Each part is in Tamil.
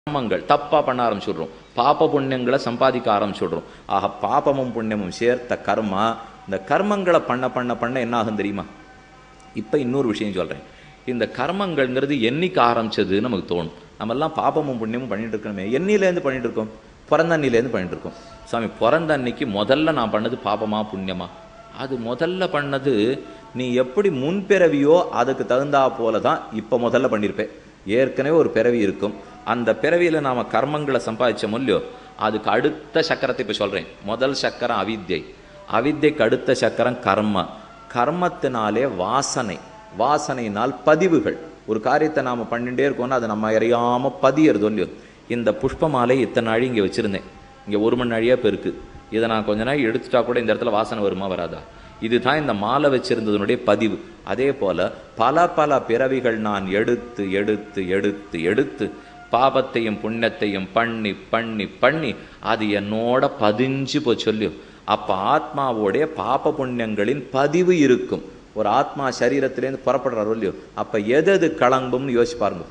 கர்மங்கள் தப்பா பண்ண ஆரம்பிச்சுடுறோம். பாப புண்ணியங்களை சம்பாதிக்க ஆரம்பிச்சுடுறோம். ஆக பாபமும் புண்ணியமும் சேர்த்த கர்மா. இந்த கர்மங்களை பண்ண பண்ண பண்ண என்ன ஆகும் தெரியுமா? இப்போ இன்னொரு விஷயம் சொல்கிறேன். இந்த கர்மங்கள்ங்கிறது என்னைக்கு ஆரம்பிச்சதுன்னு நமக்கு தோணும். நம்மெல்லாம் பாபமும் புண்ணியமும் பண்ணிட்டு இருக்கணுமே. என்னிலேருந்து பண்ணிட்டு இருக்கோம்? பிறந்த அன்னிலேருந்து பண்ணிட்டு இருக்கோம். சாமி, பிறந்த அன்னைக்கு முதல்ல நான் பண்ணது பாபமா புண்ணியமா? அது முதல்ல பண்ணது நீ எப்படி முன்பிறவியோ அதுக்கு தகுந்தா போல தான் இப்போ முதல்ல பண்ணியிருப்பேன். ஏற்கனவே ஒரு பிறவி இருக்கும். அந்த பிறவியில் நாம் கர்மங்களை சம்பாதிச்சோம் இல்லையோ, அதுக்கு அடுத்த சக்கரத்தை இப்போ சொல்கிறேன். முதல் சக்கரம் அவித்யை, அவித்யைக்கு அடுத்த சக்கரம் கர்ம. கர்மத்தினாலே வாசனை, வாசனையினால் பதிவுகள். ஒரு காரியத்தை நாம் பண்ணிகிட்டே இருக்கோம்னா அது நம்ம அறியாமல் பதியறது இல்லையோ. இந்த புஷ்ப மாலை இத்தனை நாள் இங்கே வச்சுருந்தேன், இங்கே 1 மணி நாழியாக இப்போ இருக்குது. இதை நான் கொஞ்ச நாள் எடுத்துட்டா கூட இந்த இடத்துல வாசனை வருமா வராதா? இதுதான் இந்த மாலை வச்சிருந்ததனுடைய பதிவு. அதே போல பல பல பிறவிகள் நான் எடுத்து எடுத்து எடுத்து எடுத்து பாபத்தையும் புண்ணியத்தையும் பண்ணி பண்ணி பண்ணி அது என்னோட பதிஞ்சு போய் சொல்லியும். அப்போ ஆத்மாவோடைய பாப புண்ணியங்களின் பதிவு இருக்கும். ஒரு ஆத்மா சரீரத்திலேருந்து புறப்படுறாரோ இல்லையோ, அப்போ எது களங்கும்னு யோசிச்சு பாருங்க.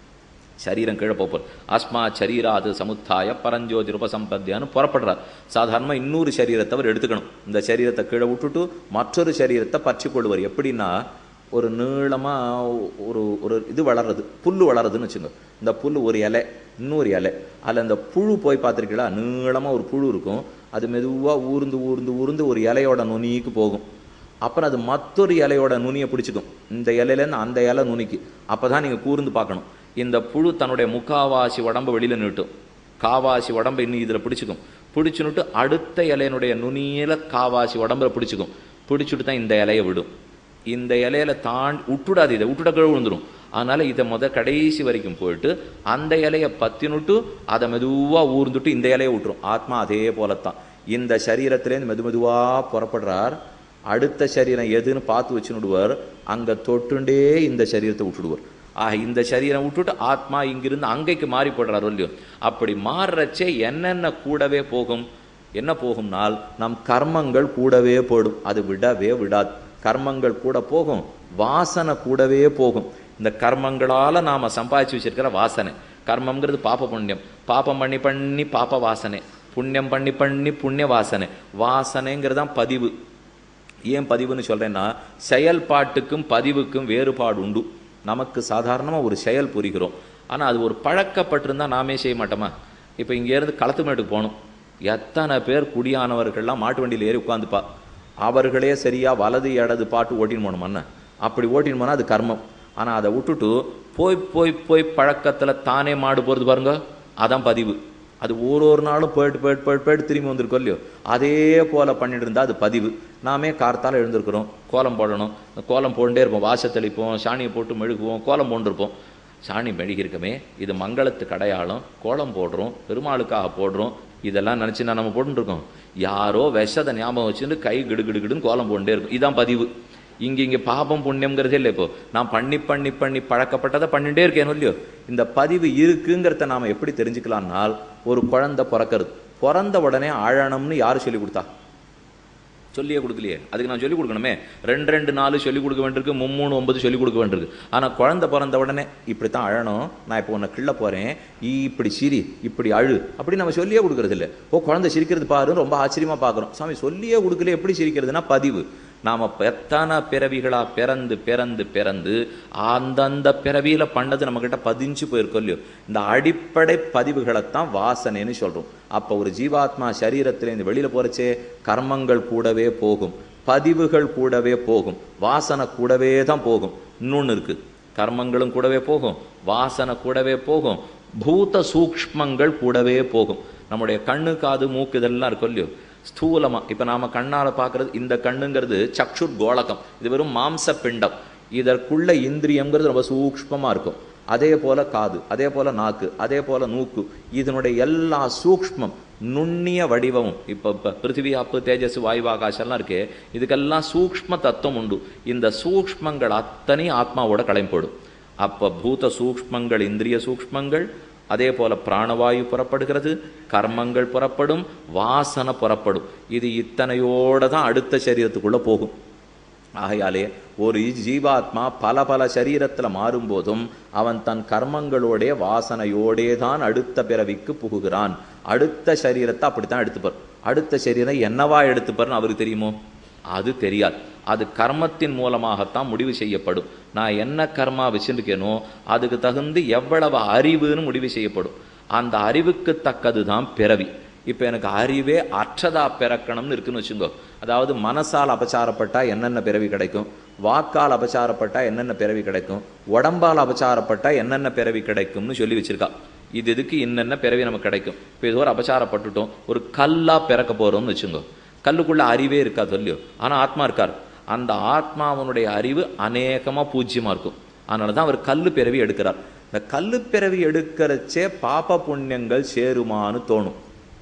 சரீரம் கீழே போப்பார். ஆஸ்மா சரீராது சமுத்தாய பரஞ்சோதி ரூபசம்பத்தியான்னு புறப்படுறார். சாதாரணமாக இன்னொரு சரீரத்தை அவர் எடுத்துக்கணும். இந்த சரீரத்தை கீழே விட்டுட்டு மற்றொரு சரீரத்தை பற்றி கொள்வார். எப்படின்னா, ஒரு நீளமாக ஒரு இது வளர்றது, புல் வளருதுன்னு வச்சுங்க. இந்த புல் ஒரு இலை, இன்னொரு இலை, அதில் அந்த புழு போய் பார்த்துருக்கீங்களா? நீளமாக ஒரு புழு இருக்கும். அது மெதுவாக ஊர்ந்து ஊர்ந்து ஊர்ந்து ஒரு இலையோட நுனிக்கு போகும். அப்புறம் அது மற்றொரு இலையோட நுனியை பிடிச்சிக்கும். இந்த இலையிலேருந்து அந்த இலை நுனிக்கு. அப்போ தான் நீங்கள் கூர்ந்து பார்க்கணும். இந்த புழு தன்னுடைய முக்காவாசி உடம்பு வெளியில் நீட்டும், காவாசி உடம்பு இன்னும் இதில் பிடிச்சிக்கும். பிடிச்சுன்னுட்டு அடுத்த இலையினுடைய நுனியில் காவாசி உடம்புல பிடிச்சிக்கும். பிடிச்சிட்டு தான் இந்த இலையை விடும். இந்த இலையில விட்டுடாது, இதை விட்டுட கீழே விழுந்துடும். அதனால் இதை கடைசி வரைக்கும் போயிட்டு அந்த இலையை பற்றினுட்டு அதை மெதுவாக ஊர்ந்துட்டு இந்த இலையை விட்டுரும். ஆத்மா அதே போலத்தான். இந்த சரீரத்திலேருந்து மெதுவாக புறப்படுறார். அடுத்த சரீரம் எதுன்னு பார்த்து வச்சுன்னுடுவார். அங்கே தொட்டுண்டே இந்த சரீரத்தை விட்டுடுவார். ஆக இந்த சரீரம் விட்டுட்டு ஆத்மா இங்கிருந்து அங்கைக்கு மாறி போடுறாரோ இல்லையோ. அப்படி மாறுறச்சே என்னென்ன கூடவே போகும்? என்ன போகும்னால் நம் கர்மங்கள் கூடவே போடும். அது விடவே விடாது. கர்மங்கள் கூட போகும், வாசனை கூடவே போகும். இந்த கர்மங்களால் நாம் சம்பாதிச்சு வச்சிருக்கிற வாசனை. கர்மங்கிறது பாப புண்ணியம். பாபம் பண்ணி பண்ணி பாப வாசனை, புண்ணியம் பண்ணி பண்ணி புண்ணிய வாசனை. வாசனைங்கிறதான் பதிவு. ஏன் பதிவுன்னு சொல்கிறேன்னா, செயல்பாட்டுக்கும் பதிவுக்கும் வேறுபாடு உண்டு. நமக்கு சாதாரணமாக ஒரு செயல் புரிகிறோம், ஆனால் அது ஒரு பழக்கப்பட்டிருந்தால் நாமே செய்ய மாட்டோமா? இப்போ இங்கேருந்து களத்துமேட்டுக்கு போகணும். எத்தனை பேர் குடியானவர்கள்லாம் மாட்டு வண்டியில் ஏறி உட்காந்துப்பா. அவர்களே சரியாக வலது இடது பாட்டு ஓட்டின்னு போகணுமண்ணா. அப்படி ஓட்டின்னு போனால் அது கர்மம். ஆனால் அதை விட்டுட்டு போய் போய் போய் பழக்கத்தில் தானே மாடு போகிறது பாருங்க, அதான் பதிவு. அது ஒரு நாளும் போயிட்டு போயிட்டு போயிட்டு போயிட்டு திரும்பி வந்திருக்கோம் இல்லையோ, அதே போல் பண்ணிட்டு இருந்தால் அது பதிவு. நாமே கார்த்தால் எழுந்திருக்கிறோம், கோலம் போடணும். கோலம் போண்டே இருப்போம், வாச தெளிப்போம், சாணியை போட்டு மெழுகுவோம், கோலம் போண்டிருப்போம். சாணி மெழுகிருக்கமே, இது மங்களத்துக்கு அடையாளம், கோலம் போடுறோம், பெருமாளுக்காக போடுறோம். இதெல்லாம் நினச்சி நான் நம்ம போட்டுருக்கோம். யாரோ விஷதை ஞாபகம் வச்சுட்டு கை கிடுகிடுகிடுன்னு கோலம் போண்டே இருக்கும். இதுதான் பதிவு. இங்கே பாபம் புண்ணியம்ங்கிறதே இல்லை. இப்போ நான் பண்ணி பண்ணி பண்ணி பழக்கப்பட்டதை பண்ணிகிட்டே இருக்கேன் இல்லையோ. இந்த பதிவு இருக்குங்கிறத நாம் எப்படி தெரிஞ்சுக்கலாம்னால், ஒரு குழந்தை பிறந்த உடனே அழணும்னு யார் சொல்லி கொடுத்தா? சொல்லியே கொடுக்கலையே. அதுக்கு நான் சொல்லிக் கொடுக்கணுமே. 2 4 சொல்லிக் கொடுக்க வேண்டியிருக்கு, 3 9 சொல்லிக் கொடுக்க வேண்டியிருக்கு. ஆனால் குழந்தை பிறந்த உடனே இப்படித்தான் அழணும், நான் இப்போ உன்னை கிள்ள போகிறேன், இப்படி சிரி, இப்படி அழு, அப்படி நம்ம சொல்லியே கொடுக்கறது இல்லை. குழந்தை சிரிக்கிறது பாரு, ரொம்ப ஆச்சரியமாக பார்க்குறோம். சாமி, சொல்லியே கொடுக்கல, எப்படி சிரிக்கிறதுனா பதிவு. நாம் எத்தனை பிறவிகளாக பிறந்து பிறந்து பிறந்து அந்தந்த பிறவியில் பண்ணது நம்மக்கிட்ட பதிஞ்சு போயிருக்கோம் இல்லையோ. இந்த அடிப்படை பதிவுகளைத்தான் வாசனைன்னு சொல்கிறோம். அப்போ ஒரு ஜீவாத்மா சரீரத்திலேருந்து வெளியில் போகிறச்சே கர்மங்கள் கூடவே போகும், பதிவுகள் கூடவே போகும், வாசனை கூடவே தான் போகும். இன்னொன்று இருக்குது, கர்மங்களும் கூடவே போகும், வாசனை கூடவே போகும், பூத சூக்ஷ்மங்கள் கூடவே போகும். நம்முடைய கண்ணு காது மூக்கு இதெல்லாம் இருக்கும் இல்லையோ, ஸ்தூலமாக. இப்போ நாம் கண்ணால் பார்க்குறது, இந்த கண்ணுங்கிறது சக்ஷுர் கோலகம், இது வெறும் மாம்ச பிண்டம். இதற்குள்ள இந்திரியங்கிறது ரொம்ப சூக்ஷ்மமாக இருக்கும். அதே போல் காது, அதே போல் நாக்கு, அதே போல் மூக்கு, இதனுடைய எல்லா சூக்ஷ்மம் நுண்ணிய வடிவமும். இப்போ பிருத்திவி, அப்பு, தேஜஸ், வாயு, ஆகாசம்லாம் இருக்கே, இதுக்கெல்லாம் சூக்ஷ்ம தத்துவம் உண்டு. இந்த சூக்ஷ்மங்கள் அத்தனையும் ஆத்மாவோட களைம்போடும். அப்போ பூத சூக்ஷ்மங்கள், இந்திரிய சூக்ஷ்மங்கள், அதே போல் பிராணவாயு புறப்படுகிறது, கர்மங்கள் புறப்படும், வாசனை புறப்படும். இது இத்தனையோடு தான் அடுத்த சரீரத்துக்குள்ளே போகும். ஆகையாலே ஒரு ஜீவாத்மா பல பல சரீரத்தில் மாறும்போதும் அவன் தன் கர்மங்களோடைய வாசனையோடே தான் அடுத்த பிறவிக்கு புகுகிறான். அடுத்த சரீரத்தை அப்படித்தான் எடுத்துப்பார். அடுத்த சரீரம் என்னவா எடுத்துப்பார்னு அவருக்கு தெரியுமோ? அது தெரியாது. அது கர்மத்தின் மூலமாகத்தான் முடிவு செய்யப்படும். நான் என்ன கர்மா வச்சுருக்கேனோ அதுக்கு தகுந்து எவ்வளவு அறிவுன்னு முடிவு செய்யப்படும். அந்த அறிவுக்கு தக்கது தான் பிறவி. இப்போ எனக்கு அறிவே அற்றதா பிறக்கணும்னு இருக்குன்னு வச்சுக்கோ. அதாவது மனசால் அபச்சாரப்பட்டா என்னென்ன பிறவி கிடைக்கும், வாக்கால் அபச்சாரப்பட்டா என்னென்ன பிறவி கிடைக்கும், உடம்பால் அபச்சாரப்பட்டா என்னென்ன பிறவி கிடைக்கும்னு சொல்லி வச்சிருக்கா. இது இதுக்கு என்னென்ன பிறவி நமக்கு கிடைக்கும். இப்போ இது ஒரு அபச்சாரப்பட்டுட்டோம், ஒரு கல்லா பிறக்க போறோம்னு வச்சுக்கோ. கல்லுக்குள்ள அறிவே இருக்கா சொல்லியோ, ஆனால் ஆத்மா இருக்கார். அந்த ஆத்மாவனுடைய அறிவு அநேகமாக பூஜ்யமாக இருக்கும். அதனால தான் அவர் கல்லு பிறவி எடுக்கிறார். இந்த கல்லு பிறவி எடுக்கிறச்சே பாப புண்ணியங்கள் சேருமான்னு தோணும்.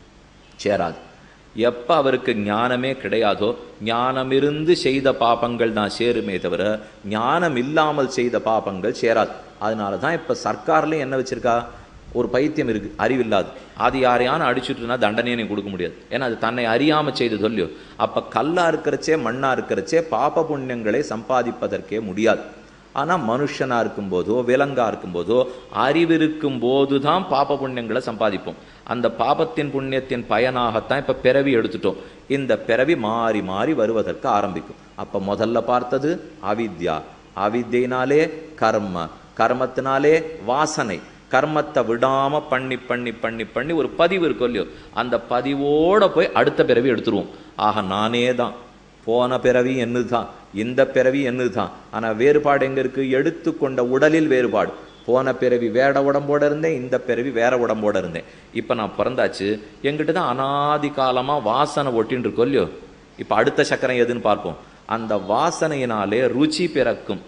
சேராது. எப்போ அவருக்கு ஞானமே கிடையாதோ, ஞானமிருந்து செய்த பாபங்கள் தான் சேருமே தவிர ஞானம் இல்லாமல் செய்த பாபங்கள் சேராது. அதனால தான் இப்போ சர்க்கார்லேயும் என்ன வச்சிருக்கா, ஒரு பைத்தியம் இருக்கு, அறிவில்லாது, அது யாரையான அடிச்சுட்டுனா தண்டனையை நீ கொடுக்க முடியாது. ஏன்னா அது தன்னை அறியாமல் செய்து சொல்லியோ. அப்போ கல்லா இருக்கிறச்சே மண்ணா இருக்கிறச்சே பாப புண்ணியங்களை சம்பாதிப்பதற்கே முடியாது. ஆனால் மனுஷனாக இருக்கும்போதோ விலங்கா இருக்கும்போதோ அறிவிருக்கும் போது தான் பாப புண்ணியங்களை சம்பாதிப்போம். அந்த பாபத்தின் புண்ணியத்தின் பயனாகத்தான் இப்போ பிறவி எடுத்துட்டோம். இந்த பிறவி மாறி மாறி வருவதற்கு ஆரம்பிக்கும். அப்போ முதல்ல பார்த்தது அவித்யா, அவித்யினாலே கர்ம, கர்மத்தினாலே வாசனை, கர்மத்தை விடாம பண்ணி பண்ணி பண்ணி பண்ணி ஒரு பதிவு இருக்கும் இல்லையோ, அந்த பதிவோட போய் அடுத்த பிறவி எடுத்துருவோம். ஆக நானே தான், போன பிறவி என்னதுதான், இந்த பிறவி என்னதுதான். ஆனால் வேறுபாடு எங்கே இருக்குது? எடுத்துக்கொண்ட உடலில் வேறுபாடு. போன பிறவி வேற உடம்போடு இருந்தேன், இந்த பிறவி வேற உடம்போடு இருந்தேன். இப்போ நான் பிறந்தாச்சு, எங்கிட்ட தான் அனாதி காலமாக வாசனை ஒட்டின்னு இருக்கோம் இல்லையோ. இப்போ அடுத்த சக்கரம் எதுன்னு பார்ப்போம். அந்த வாசனையினாலே ருச்சி பிறக்கும்.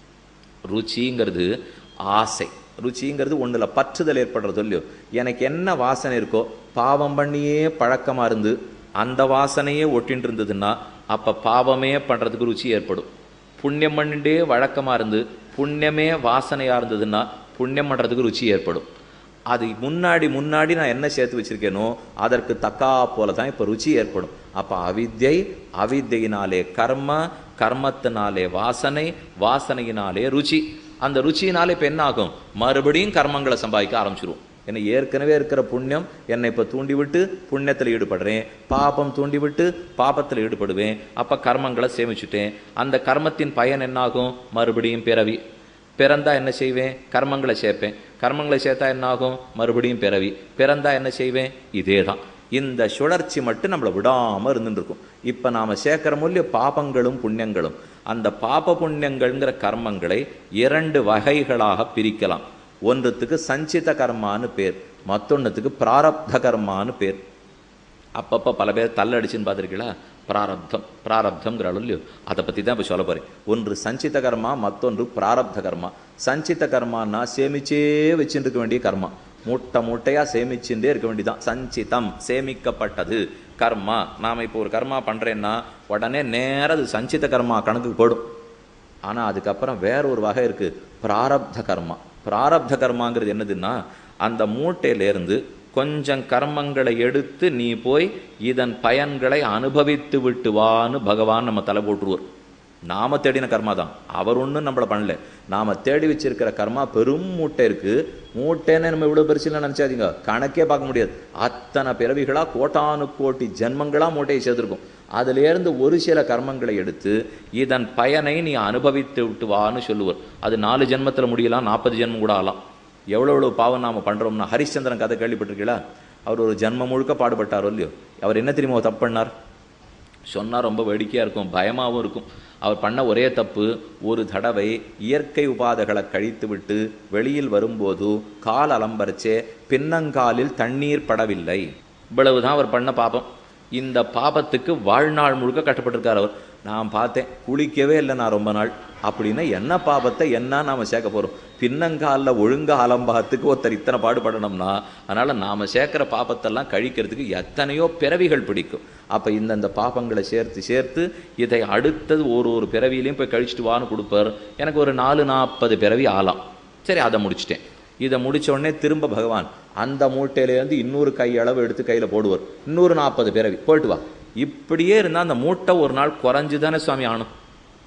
ருச்சிங்கிறது ஆசை, ருச்சிங்கிறது ஒன்றில் பற்றுதல் ஏற்படுறது இல்லையோ. எனக்கு என்ன வாசனை இருக்கோ, பாவம் பண்ணியே பழக்கமாக இருந்து அந்த வாசனையே ஒட்டின்னு இருந்ததுன்னா அப்போ பாவமே பண்ணுறதுக்கு ருச்சி ஏற்படும். புண்ணியம் பண்ணிட்டே வழக்கமாக இருந்து புண்ணியமே வாசனையாக இருந்ததுன்னா புண்ணியம் பண்ணுறதுக்கு ருச்சி ஏற்படும். அது முன்னாடி முன்னாடி நான் என்ன சேர்த்து வச்சுருக்கேனோ அதற்கு தக்கா போல தான் இப்போ ருச்சி ஏற்படும். அப்போ அவித்யை, அவித்யினாலே கர்ம, கர்மத்தினாலே வாசனை, வாசனையினாலே ருச்சி. அந்த ருச்சியினாலே இப்போ என்ன ஆகும்? மறுபடியும் கர்மங்களை சம்பாதிக்க ஆரம்பிச்சிருவோம். என்னை ஏற்கனவே இருக்கிற புண்ணியம் என்னை இப்போ தூண்டிவிட்டு புண்ணியத்தில் ஈடுபடுறேன், பாபம் தூண்டிவிட்டு பாபத்தில் ஈடுபடுவேன். அப்போ கர்மங்களை சேமிச்சுட்டேன். அந்த கர்மத்தின் பயன் என்னாகும்? மறுபடியும் பிறவி. பிறந்தா என்ன செய்வேன்? கர்மங்களை சேர்ப்பேன். கர்மங்களை சேர்த்தா என்னாகும்? மறுபடியும் பிறவி. பிறந்தா என்ன செய்வேன்? இதே தான். இந்த சுழற்சி மட்டும் நம்மளை விடாமல் இருந்துருக்கும். இப்போ நாம் சேர்க்கிற மூலிய பாபங்களும் புண்ணியங்களும், அந்த பாப புண்ணியங்கள்ங்கிற கர்மங்களை இரண்டு வகைகளாக பிரிக்கலாம். ஒன்றுத்துக்கு சஞ்சித கர்மான்னு பேர், மற்றொன்றுத்துக்கு பிராரப்த கர்மான்னு பேர். அப்பப்போ பல பேர் தள்ளடிச்சுன்னு பார்த்துருக்கீங்களா? பிராரப்தம், பிராரப்தம்ங்கிறாலும் இல்லையோ, அதை பற்றி தான் இப்போ சொல்ல போகிறேன். ஒன்று சஞ்சித கர்மா, மற்றொன்று பிராரப்த கர்மா. சஞ்சித கர்மானா சேமிச்சே வச்சுட்டு இருக்க வேண்டிய கர்மா, மூட்டை மூட்டையாக சேமிச்சுட்டே இருக்க வேண்டியதான் சஞ்சிதம், சேமிக்கப்பட்டது கர்மா. நாம் இப்போ ஒரு கர்மா பண்ணுறேன்னா உடனே நேரம் அது சஞ்சித கர்மா கணக்குக்கு போடும். ஆனால் அதுக்கப்புறம் வேற ஒரு வகை இருக்குது, பிராரப்த கர்மா. பிராரப்த கர்மாங்கிறது என்னதுன்னா, அந்த மூட்டையிலேருந்து கொஞ்சம் கர்மங்களை எடுத்து நீ போய் இதன் பயன்களை அனுபவித்து விட்டு வான்னு பகவான் நம்ம தலை போட்டுருவார். நாம தேடின கர்மா தான், அவர் ஒன்றும் நம்மளை பண்ணல. நாம் தேடி வச்சிருக்கிற கர்மா பெரும் மூட்டை இருக்குது. மூட்டைன்னு நம்ம இவ்வளோ பெருசில் நினச்சாதீங்க, கணக்கே பார்க்க முடியாது. அத்தனை பிறவிகளாக கோட்டானு கோட்டி ஜென்மங்களாக மூட்டையை சேர்த்துருக்கும். அதிலேருந்து ஒரு சில கர்மங்களை எடுத்து இதன் பயனை நீ அனுபவித்து விட்டு வான்னு சொல்லுவார். அது 4 ஜென்மத்தில் முடியலாம், 40 ஜென்மம் கூட ஆகலாம். எவ்வளோ பாவம் நாம் பண்ணுறோம்னா, ஹரிச்சந்திரன் கதை கேள்விப்பட்டிருக்கீங்களா? அவர் ஒரு ஜென்மம் முழுக்க பாடுபட்டாரோ இல்லையோ. அவர் என்ன தெரியுமா தப்பு பண்ணார் சொன்னால் ரொம்ப வேடிக்கையாக இருக்கும், பயமாகவும் இருக்கும். அவர் பண்ண ஒரே தப்பு, ஒரு தடவை இயற்கை உபாதைகளை கழித்து விட்டு வெளியில் வரும்போது கால் அலம்பரிச்சே பின்னங்காலில் தண்ணீர் படவில்லை. இவ்வளவுதான் அவர் பண்ண பாபம். இந்த பாபத்துக்கு வாழ்நாள் முழுக்க கஷ்டப்பட்டிருக்கார் அவர். நான் பார்த்தேன், குளிக்கவே இல்லை நான் ரொம்ப நாள். அப்படின்னா என்ன பாபத்தை என்ன நாம் சேர்க்க போகிறோம்? பின்னங்காலில் ஒழுங்காக அலம்பாகத்துக்கு ஒருத்தர் இத்தனை பாடுபடணும்னா, அதனால் நாம் சேர்க்குற பாபத்தெல்லாம் கழிக்கிறதுக்கு எத்தனையோ பிறவிகள் பிடிக்கும். அப்போ இந்தந்த பாபங்களை சேர்த்து சேர்த்து இதை அடுத்தது ஒரு பிறவியிலையும் போய் கழிச்சிட்டு வான்னு கொடுப்பார். எனக்கு ஒரு 40 பிறவி ஆகலாம். சரி, அதை முடிச்சிட்டேன். இதை முடித்த உடனே திரும்ப பகவான் அந்த மூட்டையிலேருந்து இன்னொரு கையளவு எடுத்து கையில் போடுவார். இன்னொரு 40 பிறவி போயிட்டு வா. இப்படியே இருந்தால் அந்த மூட்டை ஒரு நாள் குறைஞ்சு தானே சுவாமி ஆகணும்.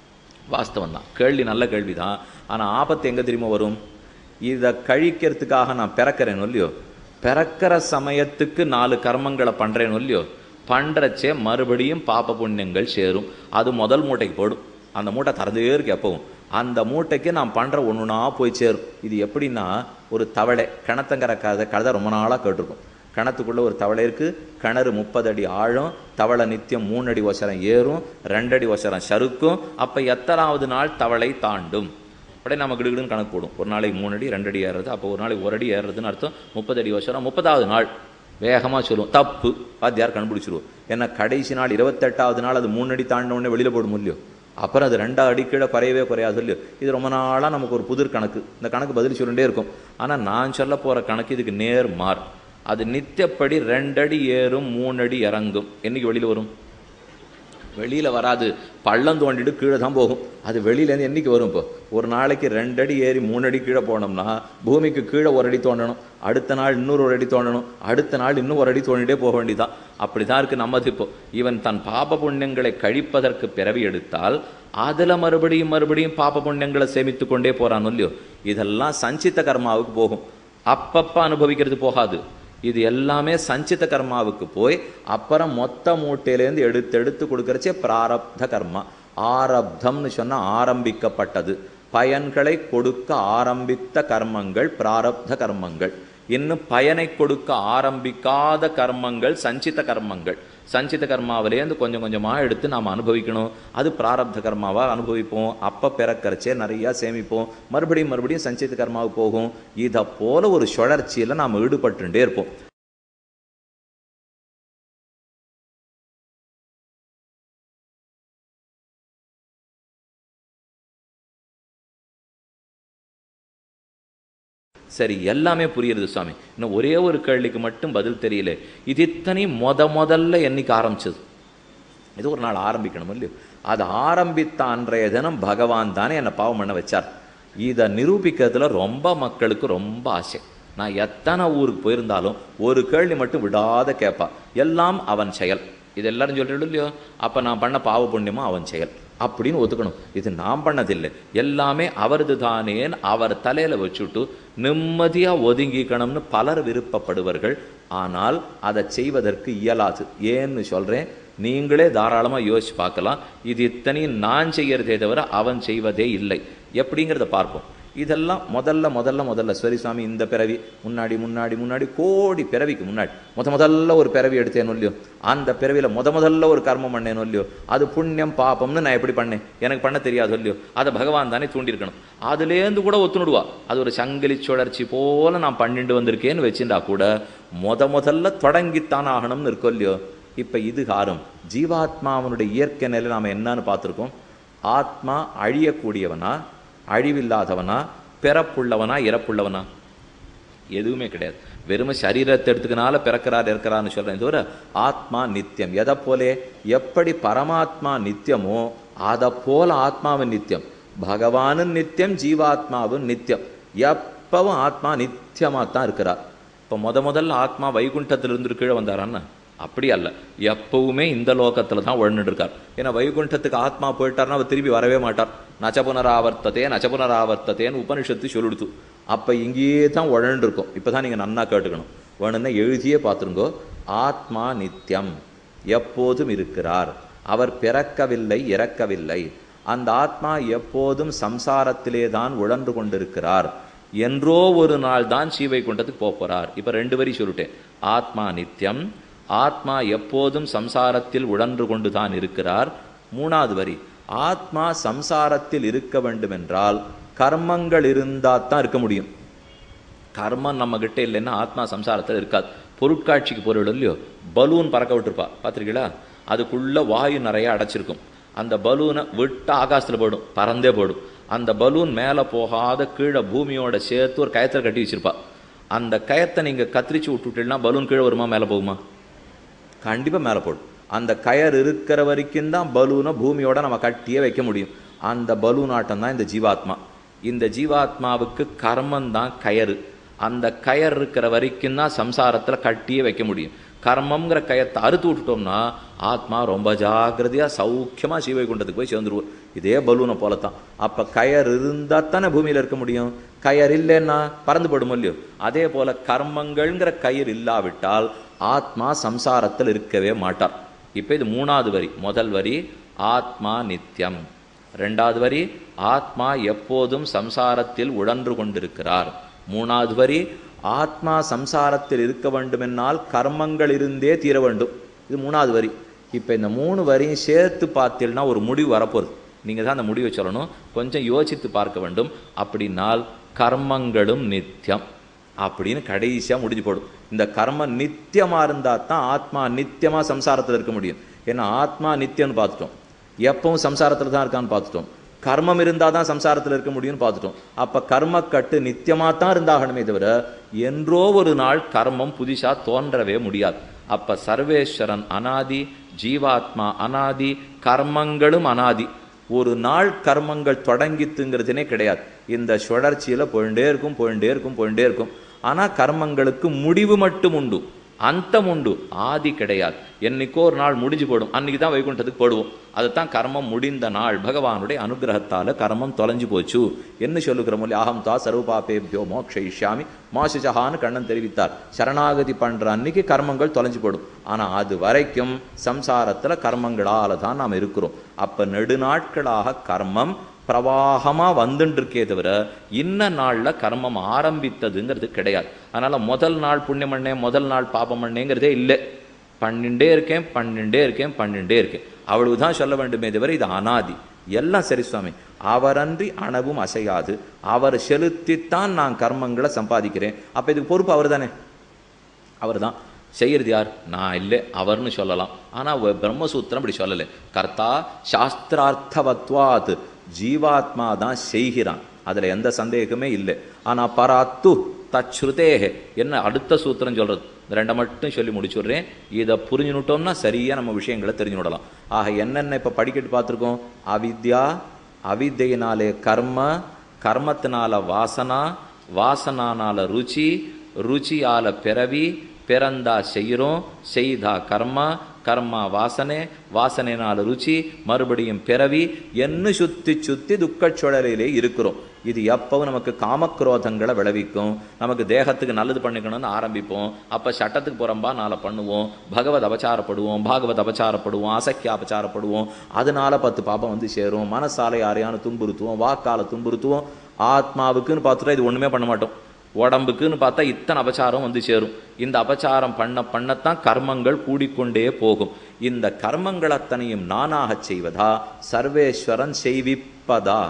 வாஸ்தவம் தான், கேள்வி நல்ல கேள்வி தான். ஆனால் ஆபத்து எங்கே தெரியுமா வரும்? இதை கழிக்கிறதுக்காக நான் பிறக்கிறேன்னு இல்லையோ, பிறக்கிற சமயத்துக்கு 4 கர்மங்களை பண்ணுறேன்னு இல்லையோ, பண்ணுறச்சே மறுபடியும் பாப புண்ணியங்கள் சேரும். அது முதல் மூட்டைக்கு போடும். அந்த மூட்டை திறந்தே இருக்கு எப்பவும். அந்த மூட்டைக்கு நான் பண்ணுற ஒன்றுனா போய் சேரும். இது எப்படின்னா, ஒரு தவளை கிணத்தங்கிற கதை ரொம்ப நாளாக கேட்டிருக்கும். கிணத்துக்குள்ளே ஒரு தவளை இருக்குது, கிணறு 30 அடி ஆழம், தவளை நித்தியம் 3 அடி ஒசரம் ஏறும், 2 அடி ஒசரம் சறுக்கும். அப்போ எத்தனாவது நாள் தவளை தாண்டும்? அப்படியே நம்ம கிடுகிடுன்னு கணக்கு போடும். ஒரு நாளைக்கு 3 அடி 2 அடி ஏறுறது, அப்போ ஒரு நாளைக்கு 1 அடி ஏறுறதுன்னு அர்த்தம். 30 அடி ஒசரம் 30வது நாள் வேகமாக சொல்லுவோம். தப்பு, வாத்தியார் கண்டுபிடிச்சிருவோம். ஏன்னா கடைசி நாள் 28வது நாள் அது 3 அடி தாண்டினோடனே வெளியில் போடும் இல்லையோ, அப்புறம் அது 2 அடி கீழே குறையவே குறையாது இல்லையோ. இது ரொம்ப நாளாக நமக்கு ஒரு புதிர் கணக்கு. இந்த கணக்கு பதில் சொல்லிகிட்டே இருக்கும். ஆனால் நான் சொல்ல போகிற கணக்கு இதுக்கு நேர் மார். அது நித்தியப்படி 2 அடி ஏறும் 3 அடி இறங்கும். என்னைக்கு வெளியில் வரும்? வெளியில் வராது, பள்ளம் தோண்டிட்டு கீழே தான் போகும். அது வெளியிலேருந்து என்றைக்கு வரும்? இப்போ ஒரு நாளைக்கு 2 அடி ஏறி 3 அடி கீழே போனோம்னா பூமிக்கு கீழே 1 அடி தோண்டணும், அடுத்த நாள் இன்னொரு 1 அடி தோண்டணும், அடுத்த நாள் இன்னும் 1 அடி தோண்டிகிட்டே போக வேண்டியதான். அப்படி தான் இருக்குது நம்மது. இப்போ இவன் தன் பாப புண்ணியங்களை கழிப்பதற்கு பிறவி எடுத்தால் அதில் மறுபடியும் பாப புண்ணியங்களை சேமித்து கொண்டே போகிறான் இல்லையோ. இதெல்லாம் சஞ்சித்த கர்மாவுக்கு போகும், அப்பப்போ அனுபவிக்கிறது போகாது. இது எல்லாமே சஞ்சித கர்மாவுக்கு போய் அப்புறம் மொத்த மூட்டையிலேருந்து எடுத்து கொடுக்கறச்சே பிராரப்த கர்மா. ஆரப்தம்னு சொன்னால் ஆரம்பிக்கப்பட்டது, பயன்களை கொடுக்க ஆரம்பித்த கர்மங்கள் பிராரப்த கர்மங்கள். இன்னும் பயனை கொடுக்க ஆரம்பிக்காத கர்மங்கள் சஞ்சித கர்மங்கள். சஞ்சித கர்மாவிலேருந்து கொஞ்சம் கொஞ்சமாக எடுத்து நாம் அனுபவிக்கணும். அது பிராரப்த கர்மாவாக அனுபவிப்போம். அப்போ பிறக்கறச்சே நிறையா சேமிப்போம், மறுபடியும் சஞ்சித கர்மாவுக்கு போகும். இதை போல ஒரு சுழற்சியில் நாம் ஈடுபட்டுட்டே இருப்போம். சரி, எல்லாமே புரியுறது சுவாமி. இன்னும் ஒரே ஒரு கேள்விக்கு மட்டும் பதில் தெரியல. இது இத்தனை முதல்ல என்னைக்கு ஆரம்பிச்சது? இது ஒரு நாள் ஆரம்பிக்கணும் இல்லையோ. அது ஆரம்பித்த அன்றைய தினம் பகவான் தானே என்னை பாவம் பண்ண வச்சார். இதை நிரூபிக்கிறதுல ரொம்ப மக்களுக்கு ரொம்ப ஆசை. நான் எத்தனை ஊருக்கு போயிருந்தாலும் ஒரு கேள்வி மட்டும் விடாத கேட்பா, எல்லாம் அவன் செயல். இது எல்லாரும் சொல்லிடு இல்லையோ. அப்போ நான் பண்ண பாவ புண்ணியமும் அவன் செயல் அப்படின்னு ஒத்துக்கணும். இது நான் பண்ணதில்லை, எல்லாமே அவரது தானேன்னு அவர் தலையில் வச்சுட்டு நிம்மதியாக ஒதுங்கிக்கணும்னு பலர் விருப்பப்படுவார்கள். ஆனால் அதை செய்வதற்கு இயலாது. ஏன்னு சொல்கிறேன், நீங்களே தாராளமாக யோசிச்சு பார்க்கலாம். இது இத்தனையும் நான் செய்கிறதே தவிர அவன் செய்வதே இல்லை. எப்படிங்கிறத பார்ப்போம். இதெல்லாம் முதல்ல சரி சாமி, இந்த பிறவி முன்னாடி கோடி பிறவிக்கு முன்னாடி முதல்ல ஒரு பிறவி எடுத்தேன்னு இல்லையோ, அந்த பிறவியில் முதல்ல ஒரு கர்மம் பண்ணேன்னு இல்லையோ, அது புண்ணியம் பாப்பம்னு நான் எப்படி பண்ணேன், எனக்கு பண்ண தெரியாது இல்லையோ, அதை பகவான் தானே தூண்டிருக்கணும். அதுலேருந்து கூட ஒத்துணுடுவா. அது ஒரு சங்கிலி சுழற்சி போல நான் பண்ணிட்டு வந்திருக்கேன்னு வச்சுட்டா கூட முதல்ல தொடங்கித்தான் ஆகணும்னு இருக்கோ இல்லையோ. இப்போ இது காரும் ஜீவாத்மாவனுடைய இயற்கை நிலை நாம் என்னன்னு பார்த்துருக்கோம். ஆத்மா அழியக்கூடியவனா, அழிவில்லாதவனா, பிறப்புள்ளவனா, இறப்புள்ளவனா? எதுவுமே கிடையாது. வெறும் சரீரத்தை எடுத்துக்கனால பிறக்கிறார் இருக்கிறான்னு சொல்கிறேன் தவிர ஆத்மா நித்தியம். எதை போலே, எப்படி பரமாத்மா நித்தியமோ அதை போல ஆத்மாவின் நித்தியம், பகவானும் நித்தியம், ஜீவாத்மாவும் நித்தியம். எப்பவும் ஆத்மா நித்தியமாக தான் இருக்கிறார். இப்போ முதல்ல ஆத்மா வைகுண்டத்திலிருந்து கீழே வந்தாரான்னா அப்படி அல்ல, எப்பவுமே இந்த லோகத்தில் தான் உழந்துட்டு இருக்கார். ஏன்னா வைகுண்டத்துக்கு ஆத்மா போயிட்டார்னா அவர் திரும்பி வரவே மாட்டார். நச்சபுனராவர்த்தத்தேன்னு உபனிஷத்து சொல்லிடுத்து. அப்போ இங்கேயே தான் உழண்டு இருக்கும். இப்போ தான் நீங்கள் நன்னா கேட்டுக்கணும், வேணும்னா எழுதியே பார்த்துருங்கோ. ஆத்மா நித்தியம், எப்போதும் இருக்கிறார். அவர் பிறக்கவில்லை, இறக்கவில்லை. அந்த ஆத்மா எப்போதும் சம்சாரத்திலே தான் உழன்று கொண்டிருக்கிறார். என்றோ ஒரு நாள் தான் ஸ்ரீவைகுண்டத்துக்கு போகிறார். இப்போ 2 வரி சொல்லிட்டேன். ஆத்மா நித்தியம், ஆத்மா எப்போதும் சம்சாரத்தில் உழன்று கொண்டு தான் இருக்கிறார். 3வது வரி, ஆத்மா சம்சாரத்தில் இருக்க வேண்டும் என்றால் கர்மங்கள் இருந்தால் தான் இருக்க முடியும். கர்மம் நம்ம கிட்ட இல்லைன்னா ஆத்மா சம்சாரத்தில் இருக்காது. பொருட்காட்சிக்கு பொருள் இல்லையோ, பலூன் பறக்க விட்டுருப்பா, பார்த்துருக்கீங்களா? அதுக்குள்ளே வாயு நிறைய அடைச்சிருக்கும். அந்த பலூனை விட்டு ஆகாசத்தில் போடும், பறந்தே போடும். அந்த பலூன் மேலே போகாத கீழே பூமியோட சேர்த்து ஒரு கயத்தில் கட்டி வச்சிருப்பா. அந்த கயத்தை நீங்கள் கத்திரிச்சு விட்டுட்டீங்கன்னா பலூன் கீழே வருமா, மேலே போகுமா? கண்டிப்பாக மேலே போடும். அந்த கயர் இருக்கிற வரைக்கும் தான் பலூனை பூமியோட நம்ம கட்டியே வைக்க முடியும். அந்த பலூன் ஆட்டம் தான் இந்த ஜீவாத்மா. இந்த ஜீவாத்மாவுக்கு கர்மந்தான் கயறு. அந்த கயர் இருக்கிற வரைக்கும் தான் சம்சாரத்தில் கட்டியே வைக்க முடியும். கர்மங்கிற கயத்தை அறுத்து விட்டுட்டோம்னா ஆத்மா ரொம்ப ஜாகிரதையாக சௌக்கியமாக சீவைகுண்டத்துக்கு போய் சேர்ந்துருவோம். இதே பலூனை போலத்தான். அப்போ கயர் இருந்தால் தானே பூமியில் இருக்க முடியும். கயர் இல்லைன்னா பறந்து போடும் இல்லையோ. அதே போல கர்மங்கள்ங்கிற கயிறு இல்லாவிட்டால் ஆத்மா சம்சாரத்தில் இருக்கவே மாட்டார். இப்போ இது மூணாவது வரி. முதல் வரி ஆத்மா நித்தியம், ரெண்டாவது வரி ஆத்மா எப்போதும் சம்சாரத்தில் உழன்று கொண்டிருக்கிறார், மூணாவது வரி ஆத்மா சம்சாரத்தில் இருக்க வேண்டுமென்னால் கர்மங்கள் இருந்தே தீர வேண்டும். இது மூணாவது வரி. இப்போ இந்த மூணு வரியும் சேர்த்து பார்த்தீங்கன்னா ஒரு முடிவு வரப்போகுது. நீங்கள் தான் அந்த முடிவை சொல்லணும். கொஞ்சம் யோசித்து பார்க்க வேண்டும். அப்படின்னால் கர்மங்களும் நித்தியம் அப்படின்னு கடைசியாக முடிஞ்சு போடும். இந்த கர்மம் நித்தியமாக இருந்தால் தான் ஆத்மா நித்தியமாக சம்சாரத்தில் இருக்க முடியும். ஏன்னா ஆத்மா நித்தியம்னு பார்த்துட்டோம், எப்பவும் சம்சாரத்தில் தான் இருக்கான்னு பார்த்துட்டோம். கர்மம் இருந்தால் தான் சம்சாரத்தில் இருக்க முடியும்னு பார்த்துட்டோம். அப்போ கர்மக்கட்டு நித்தியமாக தான் இருந்தாகணுமே தவிர என்றோ ஒரு நாள் கர்மம் புதுசாக தோன்றவே முடியாது. அப்போ சர்வேஸ்வரன் அனாதி, ஜீவாத்மா அனாதி, கர்மங்களும் அனாதி. ஒரு நாள் கர்மங்கள் தொடங்கித்துங்கிறதுனே கிடையாது. இந்த சுழற்சியில் போயிட்டே இருக்கும். ஆனால் கர்மங்களுக்கு முடிவு மட்டும் உண்டு, அந்தம் உண்டு, ஆதி கிடையாது. என்னைக்கோ ஒரு நாள் முடிஞ்சு போடும், அன்னைக்கு தான் வைகுண்டத்துக்கு போடுவோம். அதுதான் கர்மம் முடிந்த நாள். பகவானுடைய அனுகிரகத்தால் கர்மம் தொலைஞ்சு போச்சு என்ன சொல்லுகிறோம். அகம் தா சர்வபாபேபியோ மோக்ஷயிஷ்யாமி மாசுஜஹான்னு கண்ணன் தெரிவித்தார். சரணாகதி பண்ணுற அன்னைக்கு கர்மங்கள் தொலைஞ்சு போடும். ஆனால் அது வரைக்கும் சம்சாரத்தில் கர்மங்களால் தான் நாம் இருக்கிறோம். அப்போ நெடுநாட்களாக கர்மம் பிரவாகமாக வந்துட்டு இருக்கே தவிர இன்ன நாளில் கர்மம் ஆரம்பித்ததுங்கிறது கிடையாது. அதனால் முதல் நாள் புண்ணியம் பண்ணேன், முதல் நாள் பாபம் பண்ணேங்கிறதே இல்லை. பண்ணிண்டே இருக்கேன். அவ்வளவுதான் சொல்ல வேண்டுமே தவிர இது அனாதி. எல்லாம் சரி சுவாமி, அவரன்றி அணவும் அசையாது, அவர் செலுத்தித்தான் நான் கர்மங்களை சம்பாதிக்கிறேன். அப்போ இதுக்கு பொறுப்பு அவர் தானே, அவர் தான். செய்கிறது யார்? நான் இல்லை, அவர்னு சொல்லலாம். ஆனால் பிரம்மசூத்திரம் அப்படி சொல்லலை. கர்த்தா சாஸ்திரார்த்தவத்வாத், ஜீவாத்மா தான் செய்கிறான், அதில் எந்த சந்தேகமே இல்லை. ஆனால் பராத்து தச்ருதேஹே என்ன அடுத்த சூத்திரம் சொல்கிறது. ரெண்டை மட்டும் சொல்லி முடிச்சுடுறேன். இதை புரிஞ்சுனுட்டோம்னா சரியாக நம்ம விஷயங்களை தெரிஞ்சுவிடலாம். ஆக என்னென்ன இப்போ படிக்கட்டு பார்த்துருக்கோம். அவித்யா, அவித்தையினாலே கர்ம, கர்மத்தினால வாசனா, வாசனானால ருச்சி, ருச்சியால பிறவி, பிறந்தா செய்கிறோம், செய்தா கர்மா, கர்மா வாசனை, வாசனைனால ருச்சி, மறுபடியும் பிறவி என்ன சுற்றி சுற்றி துக்கச்சுழலிலே இருக்கிறோம். இது எப்பவும் நமக்கு காமக்ரோதங்களை விளைவிக்கும். நமக்கு தேகத்துக்கு நல்லது பண்ணிக்கணும்னு ஆரம்பிப்போம். அப்போ சட்டத்துக்கு புறம்பா நாளை பண்ணுவோம், பகவத் அபச்சாரப்படுவோம், பாகவத் அபச்சாரப்படுவோம், அசக்கிய அபச்சாரப்படுவோம். அதனால 10 பாபம் வந்து சேரும். மனசாலை யாரையானு துன்புறுத்துவோம், வாக்கால துன்புறுத்துவோம். ஆத்மாவுக்குன்னு பார்த்துட்டா இது ஒன்றுமே பண்ண மாட்டோம். உடம்புக்குன்னு பார்த்தா இத்தனை அபச்சாரம் வந்து சேரும். இந்த அபச்சாரம் பண்ணத்தான் கர்மங்கள் கூடிக்கொண்டே போகும். இந்த கர்மங்கள் அத்தனையும் நானாக செய்வதா, சர்வேஸ்வரன் செய்விப்பதா?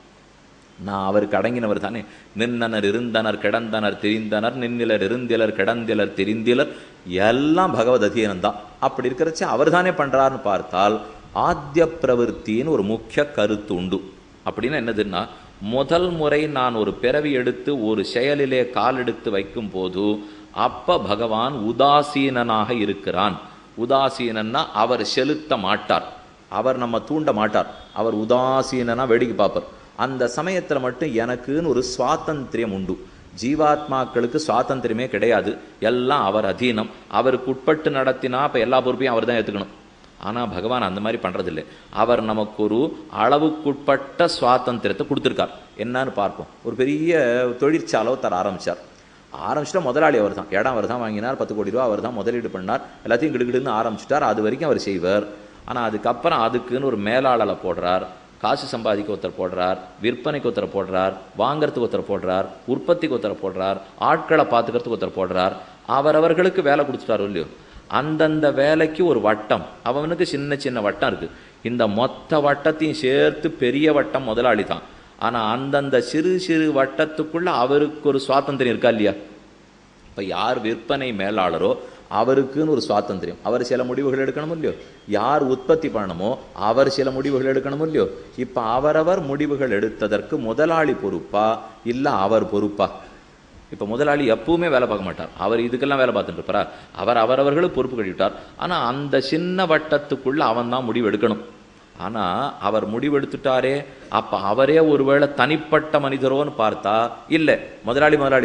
நான் அவருக்கு அடங்கினவர் தானே. நின்னனர் இருந்தனர் கிடந்தனர் திரிந்தனர், நின்னிலர் இருந்திலர் கிடந்திலர் திரிந்திலர், எல்லாம் பகவத் அதீனம்தான். அப்படி இருக்கிறச்ச அவர் தானே பண்றாருன்னு பார்த்தால் ஆத்ய பிரவருத்தின்னு ஒரு முக்கிய கருத்து உண்டு. அப்படின்னா என்னதுன்னா, முதல் முறை நான் ஒரு பிறவி எடுத்து ஒரு செயலிலே கால் எடுத்து வைக்கும் போது அப்ப பகவான் உதாசீனனாக இருக்கிறான். உதாசீனன்னா அவர் செலுத்த மாட்டார், அவர் நம்ம தூண்ட மாட்டார். அவர் உதாசீனனா வேடிக்கை பார்ப்பார். அந்த சமயத்தில் மட்டும் எனக்குன்னு ஒரு சுவாதந்திரியம் உண்டு. ஜீவாத்மாக்களுக்கு சுவாதந்திரமே கிடையாது, எல்லாம் அவர் அதீனம். அவருக்கு உட்பட்டு நடத்தினா அப்போ எல்லா பொறுப்பையும் அவர் தான் ஏற்றுக்கணும். ஆனால் பகவான் அந்த மாதிரி பண்ணுறதில்லை. அவர் நமக்கு ஒரு அளவுக்குட்பட்ட சுவாதந்திரத்தை கொடுத்துருக்கார். என்னன்னு பார்ப்போம். ஒரு பெரிய தொழிற்சாலை தர ஆரம்பிச்சிட்டா முதலாளி அவர் தான். இடம் அவர் தான் வாங்கினார், 10 கோடி ரூபா அவர் தான் முதலீடு பண்ணார், எல்லாத்தையும் கிடுகிடுன்னு ஆரம்பிச்சிட்டார். அது வரைக்கும் அவர் செய்வார். ஆனால் அதுக்கப்புறம் அதுக்குன்னு ஒரு மேலாளரை போடுறார், காசு சம்பாதிக்க ஒருத்தர் போடுறார், விற்பனைக்கு ஒருத்தர் போடுறார், வாங்கிறதுக்கு ஒருத்தர் போடுறார், உற்பத்திக்கு ஒருத்தர் போடுறார், ஆட்களை பார்த்துக்கிறதுக்கு ஒருத்தர் போடுறார். அவரவர்களுக்கு வேலை கொடுத்துட்டாரோ இல்லையோ, அந்தந்த வேலைக்கு ஒரு வட்டம், அவனுக்கு சின்ன சின்ன வட்டம் இருக்குது. இந்த மொத்த வட்டத்தையும் சேர்த்து பெரிய வட்டம் முதலாளி தான். ஆனால் அந்தந்த சிறு சிறு வட்டத்துக்குள்ள அவருக்கு ஒரு சுவாதந்திரம் இருக்கா இல்லையா? இப்போ யார் விற்பனை மேலாளரோ அவருக்குன்னு ஒரு சுவாதந்திரம், அவர் சில முடிவுகள் எடுக்கணும் இல்லையோ. யார் உற்பத்தி பண்ணணுமோ அவர் சில முடிவுகள் எடுக்கணும் இல்லையோ. இப்போ அவரவர் முடிவுகள் எடுத்ததற்கு முதலாளி பொறுப்பா இல்லை அவர் பொறுப்பா? இப்போ முதலாளி எப்பவுமே வேலை பார்க்க மாட்டார், அவர் இதுக்கெல்லாம் வேலை பார்த்துட்டு இருப்பார். அவர் அவரவர்களுக்கு பொறுப்பு கட்டிவிட்டார். ஆனால் அந்த சின்ன வட்டத்துக்குள்ள அவன் தான் முடிவு எடுக்கணும். ஆனால் அவர் முடிவெடுத்துட்டாரே, அப்போ அவரே ஒருவேளை தனிப்பட்ட மனிதரோன்னு பார்த்தா இல்லை, முதலாளி தான்.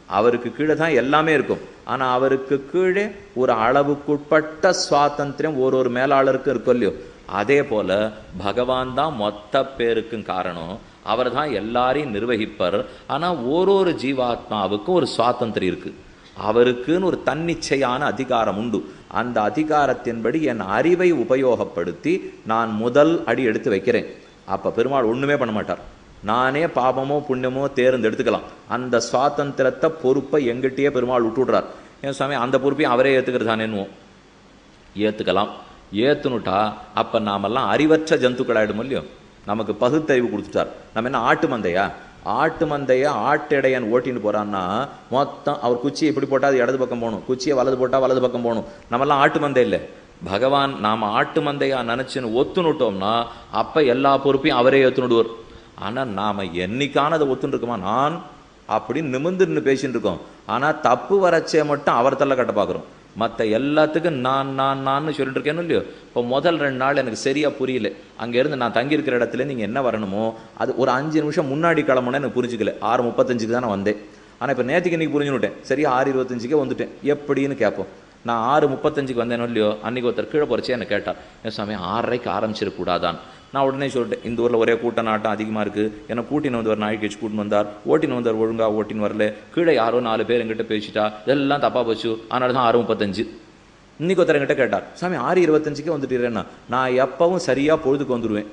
அவருக்கு கீழே தான் எல்லாமே இருக்கும். ஆனா அவருக்கு கீழே ஒரு அளவுக்குட்பட்ட சுவாதந்திரம் ஒரு மேலாளருக்கும் இருக்கும் இல்லையோ, அதே போல பகவான் தான் மொத்த பேருக்கும் காரணம். அவர் தான் எல்லாரையும் நிர்வகிப்பர். ஆனா ஒரு ஜீவாத்மாவுக்கும் ஒரு சுவாதந்திரம் இருக்கு. அவருக்குன்னு ஒரு தன்னிச்சையான அதிகாரம் உண்டு. அந்த அதிகாரத்தின்படி என் அறிவை உபயோகப்படுத்தி நான் முதல் அடி எடுத்து வைக்கிறேன். அப்ப பெருமாள் ஒண்ணுமே பண்ண மாட்டார். நானே பாபமோ புண்ணியமோ தேர்ந்தெடுத்துக்கலாம். அந்த சுவாதந்திரத்தை பொறுப்பை எங்கிட்டயே பெருமாள் விட்டுடுறார். ஏன் சுவாமி அந்த பொறுப்பையும் அவரே ஏத்துக்கிறதானேன்னுவோம். ஏத்துக்கலாம். ஏத்துனுட்டா அப்ப நாமெல்லாம் அறிவற்ற ஜந்துக்கள் ஆயிடும் இல்லையோ. நமக்கு பகுத்தறிவு கொடுத்துட்டார். நம்ம என்ன ஆட்டு மந்தையா? ஆட்டு மந்தைய ஆட்டிடையன் ஓட்டின்னு போறான்னா மொத்தம் அவர் குச்சியை இப்படி போட்டா அது இடது பக்கம் போகணும், குச்சியை வலது போட்டா வலது பக்கம் போகணும். நம்மெல்லாம் ஆட்டு மந்தை இல்லை. பகவான் நாம ஆட்டு மந்தையா நினைச்சுன்னு ஒத்துனுட்டோம்னா அப்ப எல்லா பொறுப்பையும் அவரே ஏத்துனுடுவார். ஆனா நாம என்னைக்கான அதை ஒத்துன்னு இருக்குமா? நான் அப்படின்னு நிமிர்ந்து பேசிட்டு இருக்கோம். ஆனா தப்பு வரச்சே மட்டும் அவர் தள்ள கட்ட பாக்குறோம். மற்ற எல்லாத்துக்கும் நான் சொல்லிட்டு இருக்கேன்னு இல்லையோ. இப்போ முதல் 2 நாள் எனக்கு சரியா புரியல. அங்கேருந்து நான் தங்கியிருக்கிற இடத்துல நீங்கள் என்ன வரணுமோ அது ஒரு 5 நிமிஷம் முன்னாடி கிளம்புனா எனக்கு புரிஞ்சுக்கல. 6:35 தான் நான் வந்தேன். ஆனால் இப்போ நேற்றுக்கு இன்னைக்கு புரிஞ்சுனுட்டேன். சரியா 6:25 வந்துட்டேன். எப்படின்னு கேட்போம். நான் 6:35 வந்தேனோ இல்லையோ, அன்றைக்கி ஒருத்தர் கீழே போகிறச்சே என்னை கேட்டார், என் சாமி 6:30 ஆரம்பிச்சிடக்கூடாதான். நான் உடனே சொல்லிட்டேன், இந்த ஊரில் ஒரே கூட்ட நாட்டம் அதிகமாக இருக்குது. என்னை கூட்டின்னு வந்தவர் நாளைக்கு வச்சு கூட்டின்னு வந்தார். ஓட்டின்னு வந்தார் ஒழுங்காக ஓட்டின்னு வரல. கீழே யாரோ 4 பேர் எங்கிட்ட பேசிட்டா. இதெல்லாம் தப்பாக போச்சு. அதனால தான் 6:35. இன்னைக்கு ஒருத்தர் என்கிட்ட கேட்டார், சாமி 6:25 வந்துட்டீரேன்னா நான் எப்பவும் சரியாக பொழுதுக்கு வந்துடுவேன்.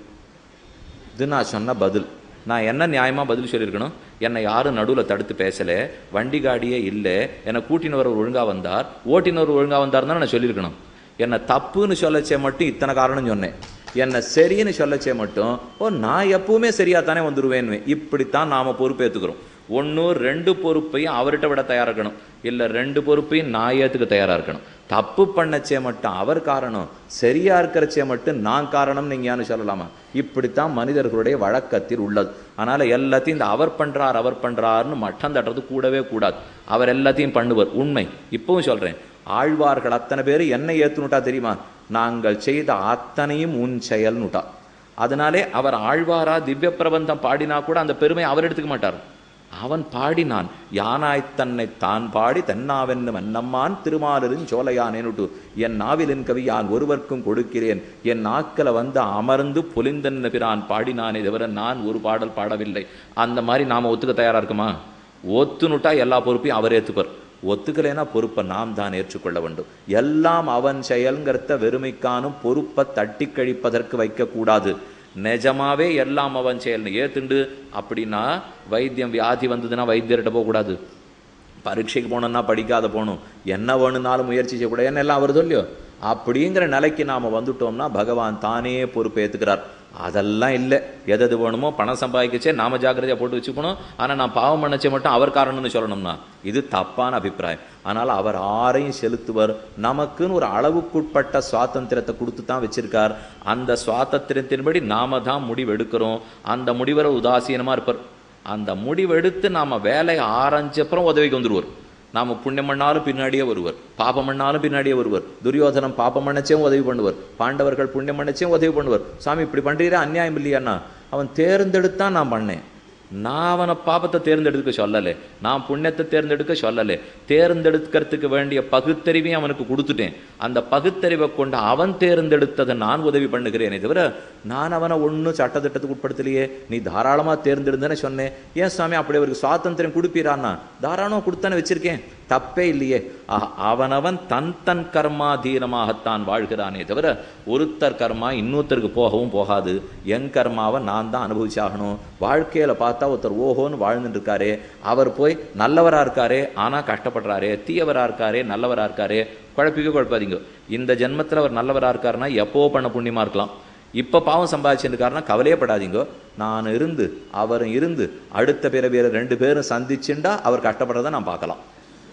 இது நான் சொன்ன பதில். நான் என்ன நியாயமாக பதில் சொல்லியிருக்கணும்? என்னை யாரும் நடுவில் தடுத்து பேசலை, வண்டி காடியே இல்லை, என்னை கூட்டினவர் ஒழுங்காக வந்தார், ஓட்டினவர் ஒழுங்காக வந்தார் தான் நான் சொல்லியிருக்கணும். என்னை தப்புன்னு சொல்லச்சே மட்டும் இத்தனை காரணம் சொன்னேன். என்னை சரின்னு சொல்லச்சே மட்டும் நான் எப்பவுமே சரியாக தானே வந்துடுவேன்னு. இப்படித்தான் நாம் பொறுப்பேற்றுக்கிறோம். 1 2 பொறுப்பையும் அவர்கிட்ட விட தயாராக இருக்கணும், இல்லை 2 பொறுப்பையும் நான் ஏற்றுக்க தயாராக இருக்கணும். தப்பு பண்ணச்சே மட்டும் அவர் காரணம், சரியா இருக்கிறச்சே மட்டும் நான் காரணம் நீங்க சொல்லலாமா? இப்படித்தான் மனிதர்களுடைய வழக்கத்தில் உள்ளது. அதனால எல்லாத்தையும் இந்த அவர் பண்றாருன்னு மட்டம் தட்டுறது கூடவே கூடாது. அவர் எல்லாத்தையும் பண்ணுவார், உண்மை. இப்பவும் சொல்றேன், ஆழ்வார்கள் அத்தனை பேர் என்னை ஏத்துனுட்டா தெரியுமா? நாங்கள் செய்த அத்தனையும் உன் செயல்னுட்டா. அதனாலே அவர் ஆழ்வாரா திவ்ய பிரபந்தம் பாடினா கூட அந்த பெருமை அவர் எடுத்துக்க மாட்டார். அவன் பாடினான், யானாய்த்தன்னை தான் பாடி தென்னாவென்னு மன்னம்மான் திருமாலின் சோலையானேனுட்டு என் நாவிலின் கவி யான் ஒருவர்க்கும் கொடுக்கிறேன், என் நாக்கில வந்து அமர்ந்து பொலிந்தன்ன பிரான் பாடினானே தவிர நான் ஒரு பாடல் பாடவில்லை. அந்த மாதிரி நாம ஒத்துக்க தயாரா இருக்குமா? ஒத்துனுட்டா எல்லா பொறுப்பையும் அவர் ஏற்றுப்பார். ஒத்துக்கலைன்னா பொறுப்பை நாம் தான் ஏற்றுக்கொள்ள வேண்டும். எல்லாம் அவன் செயல்கிறத வெறுமைக்கானும் பொறுப்பை தட்டி கழிப்பதற்கு வைக்கக்கூடாது. நிஜமாவே எல்லாம் அவன் செயல்னு ஏத்துண்டு அப்படின்னா வைத்தியம் வியாதி வந்ததுன்னா வைத்தியர்கிட்ட போகக்கூடாது. பரீட்சைக்கு போனோம்னா படிக்காத போகணும். என்ன வேணும்னாலும் முயற்சி செய்யக்கூடாது. என்ன எல்லாம் வருதோ இல்லையோ, அப்படிங்கிற நிலைக்கு நாம் வந்துட்டோம்னா பகவான் தானே பொறுப்பை ஏற்றுக்கிறார். அதெல்லாம் இல்லை. எது வேணுமோ பணம் சம்பாதிக்கச்சே நாம ஜாக்கிரதையாக போட்டு வச்சுக்கணும். ஆனால் நான் பாவம் பண்ணச்சே மட்டும் அவர் காரணம்னு சொல்லணும்னா இது தப்பான அபிப்பிராயம். அதனால் அவர் ஆரையும் செலுத்துவர். நமக்குன்னு ஒரு அளவுக்குட்பட்ட சுவாதந்திரத்தை கொடுத்து தான் வச்சிருக்கார். அந்த சுவாதந்திரத்தின்படி நாம தான் முடிவெடுக்கிறோம். அந்த முடிவரை உதாசீனமாக இருப்பார். அந்த முடிவெடுத்து நாம் வேலையை ஆரம்பிச்சப்புறம் உதவிக்கு வந்துடுவார். நாம் புண்ணியம் பண்ணாலும் பின்னாடியே வருவர், பாபம் பண்ணாலும் பின்னாடியே வருவர். துரியோதனம் பாபம் பண்ணச்சேவும் உதவி பண்ணுவார், பாண்டவர்கள் புண்ணியம் பண்ணச்சேவும் உதவி பண்ணுவார். சாமி இப்படி பண்ணுறீரா, அநியாயம் இல்லையாண்ணா? அவன் தேர்ந்தெடுத்தான் நான் பண்ணேன். நான் அவனை பாபத்தை தேர்ந்தெடுக்க சொல்லலை, நான் புண்ணியத்தை தேர்ந்தெடுக்க சொல்லலை. தேர்ந்தெடுக்கிறதுக்கு வேண்டிய பகுத்தறிவையும் அவனுக்கு கொடுத்துட்டேன். அந்த பகுத்தறிவை கொண்டு அவன் தேர்ந்தெடுத்ததை நான் உதவி பண்ணுகிறேனே தவிர நான் அவனை ஒன்றும் சட்டத்திட்டத்துக்கு உட்படுத்தலையே. நீ தாராளமாக தேர்ந்தெடுந்தேன்னு சொன்னேன். ஏன் சாமி அப்படி அவருக்கு சுவாதந்திரம் கொடுப்பீரான்னா? தாராளமாக கொடுத்தானே வச்சிருக்கேன், தப்பே இல்லையே. அவனவன் தன் கர்மாதீனமாகத்தான் வாழ்கிறானே தவிர ஒருத்தர் கர்மா இன்னொருத்தருக்கு போகவும் போகாது. என் கர்மாவை நான் தான் அனுபவிச்சாகணும். வாழ்க்கையில பார்த்தா ஒருத்தர் ஓஹோன்னு வாழ்ந்துட்டு இருக்காரே, அவர் போய் நல்லவரா இருக்காரே ஆனா கஷ்டப்படுறாரே, தீயவரா இருக்காரே நல்லவரா இருக்காரே. குழப்பாதீங்க. இந்த ஜென்மத்தில் அவர் நல்லவரா இருக்காருன்னா எப்போ பண்ண புண்ணியமா இருக்கலாம். இப்ப பாவம் சம்பாதிச்சிருக்காருன்னா கவலையப்படாதீங்க. நான் இருந்து அவரும் இருந்து அடுத்த பிறவியரை 2 பேரும் சந்திச்சுண்டா அவர் கஷ்டப்படுறதை நான் பார்க்கலாம்.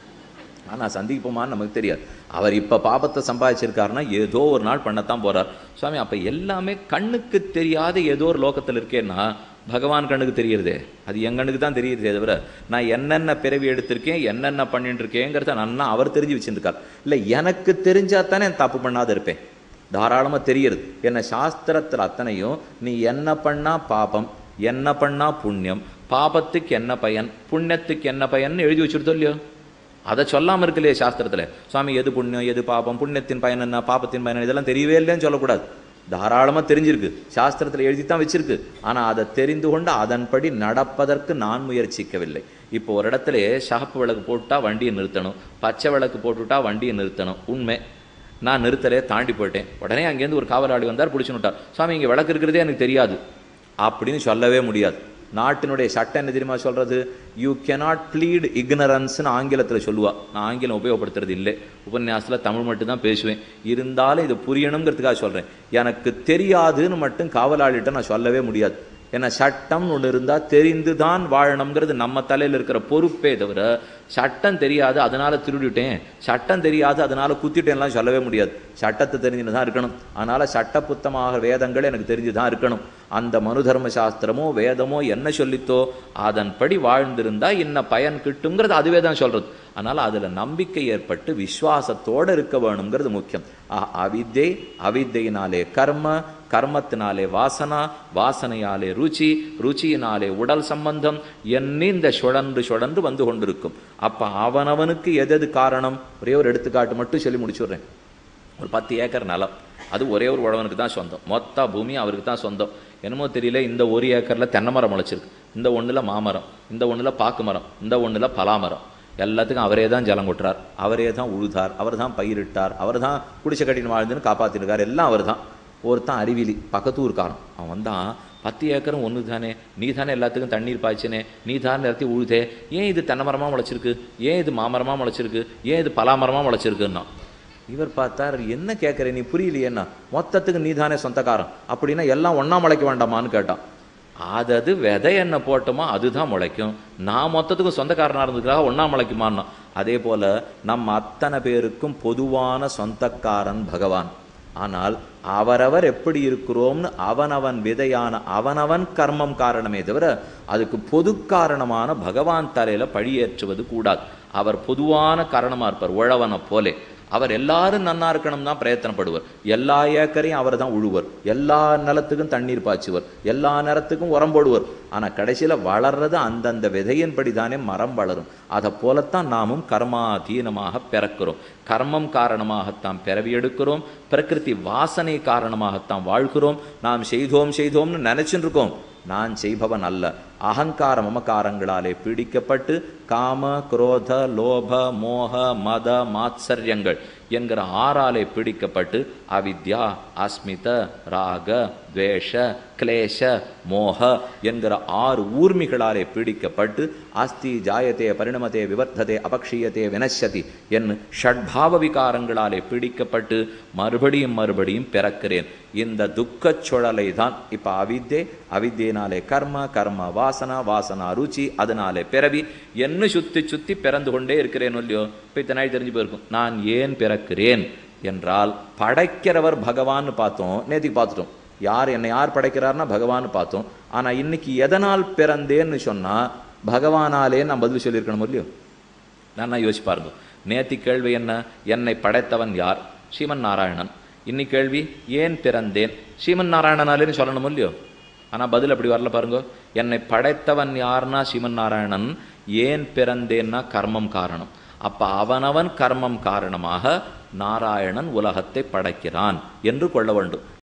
ஆனால் சந்திப்போமான்னு நமக்கு தெரியாது. அவர் இப்போ பாபத்தை சம்பாதிச்சிருக்காருன்னா ஏதோ ஒரு நாள் பண்ணத்தான் போறார். சுவாமி அப்போ எல்லாமே கண்ணுக்கு தெரியாத ஏதோ ஒரு லோகத்தில் இருக்கேன்னா பகவான் கண்ணுக்கு தெரியுறதே, அது என் கண்ணுக்கு தான் தெரியுதே தவிர நான் என்னென்ன பிறவி எடுத்திருக்கேன் என்னென்ன பண்ணிட்டு இருக்கேங்கிறத நன்னா அவர் தெரிஞ்சு வச்சுருக்கார். இல்லை எனக்கு தெரிஞ்சா தானே தப்பு பண்ணாத இருப்பேன். தாராளமாக தெரியுது. என்ன சாஸ்திரத்தில் அத்தனையும் நீ என்ன பண்ணா பாபம் என்ன பண்ணா புண்ணியம், பாபத்துக்கு என்ன பயன், புண்ணியத்துக்கு என்ன பயன் எழுதி வச்சுருத்தோ இல்லையோ? அதை சொல்லாமல் இருக்குல்லையே சாஸ்திரத்தில். சுவாமி எது புண்ணியம் எது பாபம், புண்ணியத்தின் பயன் என்ன பாபத்தின் பயன் இதெல்லாம் தெரியவே இல்லைன்னு சொல்லக்கூடாது. தாராளமாக தெரிஞ்சிருக்கு, சாஸ்திரத்தில் எழுதித்தான் வச்சிருக்கு. ஆனால் அதை தெரிந்து கொண்டு அதன்படி நடப்பதற்கு நான் முயற்சிக்கவில்லை. இப்போ ஒரு இடத்துல ஷாப்பு விளக்கு போட்டுட்டா வண்டியை நிறுத்தணும், பச்சை விளக்கு போட்டுவிட்டா வண்டியை நிறுத்தணும். உண்மை, நான் நிறுத்தலே தாண்டி போயிட்டேன். உடனே அங்கேருந்து ஒரு காவலாளி வந்தார், பிடிச்சுன்னு விட்டார். சுவாமி இங்கே விளக்கு இருக்கிறதே எனக்கு தெரியாது அப்படின்னு சொல்லவே முடியாது. நாட்டினுடைய சட்டம் என்ன தெரியுமா சொல்கிறது? யூ கேனாட் ப்ளீட் இக்னரன்ஸ்னு ஆங்கிலத்தில் சொல்லுவா. நான் ஆங்கிலம் உபயோகப்படுத்துறது இல்லை, உபன்யாசத்தில் தமிழ் மட்டும்தான் பேசுவேன். இருந்தாலும் இது புரியணுங்கிறதுக்காக சொல்கிறேன். எனக்கு தெரியாதுன்னு மட்டும் காவலாளிகிட்ட நான் சொல்லவே முடியாது. ஏன்னா சட்டம் ஒன்று இருந்தால் தெரிந்து தான் வாழணுங்கிறது நம்ம தலையில் இருக்கிற பொறுப்பே தவிர, சட்டம் தெரியாது அதனால் திருடிட்டேன், சட்டம் தெரியாது அதனால் குத்திட்டேன்லாம் சொல்லவே முடியாது. சட்டத்தை தெரிஞ்சுன்னு தான் இருக்கணும். அதனால் சட்ட புத்தமாக வேதங்கள் எனக்கு தெரிஞ்சு தான் இருக்கணும். அந்த மனு தர்ம சாஸ்திரமோ வேதமோ என்ன சொல்லித்தோ அதன்படி வாழ்ந்திருந்தா இன்ன பயன் கிட்டுங்கிறது அதுவே தான் சொல்கிறது. அதனால் அதில் நம்பிக்கை ஏற்பட்டு விஸ்வாசத்தோடு இருக்க வேணுங்கிறது முக்கியம். அவித்தை, அவித்தையினாலே கர்ம, கர்மத்தினாலே வாசனா, வாசனையாலே ருச்சி, ருச்சியினாலே உடல் சம்பந்தம் என்ன இந்த சுழன்று சுழன்று வந்து கொண்டிருக்கும். அப்போ அவனவனுக்கு எது காரணம்? ஒரே ஒரு எடுத்துக்காட்டு மட்டும் சொல்லி முடிச்சுடுறேன். ஒரு 10 ஏக்கர் நிலம், அது ஒரே ஒரு உழவனுக்கு தான் சொந்தம், மொத்த பூமி அவருக்கு தான் சொந்தம். என்னமோ தெரியல, இந்த 1 ஏக்கரில் தென்னை மரம் முளைச்சிருக்கு, இந்த ஒன்றில் மாமரம், இந்த ஒன்றில் பாக்கு மரம், இந்த ஒன்றில் பலாமரம். எல்லாத்துக்கும் அவரே தான் ஜலம் கொட்டுறார், அவரே தான் உழுதார், அவர் தான் பயிரிட்டார், அவர் தான் குடிசை கட்டின்னு வாழ்ந்துன்னு காப்பாற்றிருக்கார். எல்லாம் அவர் தான். ஒருத்தான் அறிவிலி பக்கத்து ஊருக்காரன், அவன் வந்தான், 10 ஏக்கரும் ஒன்று தானே, நீ தானே எல்லாத்துக்கும் தண்ணீர் பாய்ச்சினே, நீ தானே எல்லாத்தையும் உழுதே, ஏன் இது தென்னை மரமாக முளைச்சிருக்கு, ஏன் இது மாமரமாக முளைச்சிருக்கு, ஏன் இது பலாமரமாக முளைச்சிருக்குன்னா. இவர் பார்த்தார், என்ன கேட்குற நீ புரியலையேன்னா, மொத்தத்துக்கு நீ தானே சொந்தக்காரன், அப்படின்னா எல்லாம் ஒன்றா முளைக்க வேண்டாமான்னு கேட்டான். அது விதை என்ன போட்டோமோ அதுதான் முளைக்கும், நான் மொத்தத்துக்கும் சொந்தக்காரனாக இருந்ததுக்காக ஒன்றா முளைக்குமான்னா. அதே போல் நம்ம அத்தனை பேருக்கும் பொதுவான சொந்தக்காரன் பகவான். ஆனால் அவரவர் எப்படி இருக்கிறோம்னு அவனவன் விதையான அவனவன் கர்மம் காரணமே தவிர அதுக்கு பொது காரணமான பகவான் தலையில் பழியேற்றுவது கூடாது. அவர் பொதுவான காரணமாக இருப்பார். உழவனை போலே அவர் எல்லாரும் நன்னா இருக்கணும் தான் பிரயத்தனப்படுவர். எல்லா ஏக்கரையும் அவர் தான் உழுவர், எல்லா நிலத்துக்கும் தண்ணீர் பாய்ச்சுவர், எல்லா நேரத்துக்கும் உரம் போடுவர். ஆனால் கடைசியில் வளர்றது அந்தந்த விதையின்படி தானே மரம் வளரும். அதை போலத்தான் நாமும் கர்மாதீனமாக பிறக்கிறோம். கர்மம் காரணமாகத்தான் பிறவி எடுக்கிறோம், பிரகிருதி வாசனை காரணமாகத்தான் வாழ்கிறோம். நாம் செய்தோம்னு நினைச்சுட்டு இருக்கோம், நான் செய்பவன் அல்ல. அகங்கார மமகாரங்களாலே பீடிக்கப்பட்டு காம, குரோத, லோப, மோக, மத, மாத்சரியங்கள் என்கிற 6ஆலே பிடிக்கப்பட்டு அவித்யா, அஸ்மித, ராக, துவேஷ, கிளேஷ, மோக என்கிற 6 ஊர்மிகளாலே பீடிக்கப்பட்டு அஸ்தி, ஜாயத்தே, பரிணமத்தே, விவர்த்ததே, அபக்ஷீயத்தே, வினஷ்யதி என் ஷட்பாவ விகாரங்களாலே பீடிக்கப்பட்டு மறுபடியும் பிறக்கிறேன். இந்த துக்கச் சுழலை தான் இப்போ அவித்யை, அவித்யினாலே கர்ம, கர்ம வாசனா, வாசனா ருச்சி, அதனாலே பிறவி என்ன சுத்தி பிறந்து கொண்டே இருக்கிறேன் இல்லையோ. இப்போ இத்தனை நாள் தெரிஞ்சு போயிருக்கும், நான் ஏன் பிறக்கிறேன் என்றால் படைக்கிறவர் பகவான்னு பார்த்தோம், நேற்றுக்கு பார்த்துட்டோம். என்னை யார் படைக்கிறார்னா பகவான்னு பார்த்தோம். ஆனால் இன்னைக்கு எதனால் பிறந்தேன்னு சொன்னால் பகவானாலே நான் பதில் சொல்லியிருக்கணும் இல்லையோ. நான் யோசிச்சு பாருங்க, நேற்று கேள்வி என்ன? என்னை படைத்தவன் யார்? ஸ்ரீமன் நாராயணன். இன்னைக்கு கேள்வி ஏன் பிறந்தேன்? ஸ்ரீமன் நாராயணனாலேன்னு சொல்லணும் இல்லையோ. ஆனால் பதில் அப்படி வரல பாருங்க. என்னை படைத்தவன் யார்னா ஸ்ரீமன் நாராயணன், ஏன் பிறந்தேன்னா கர்மம் காரணம். அப்போ அவனவன் கர்மம் காரணமாக நாராயணன் உலகத்தை படைக்கிறான் என்று கொள்ள வேண்டும்.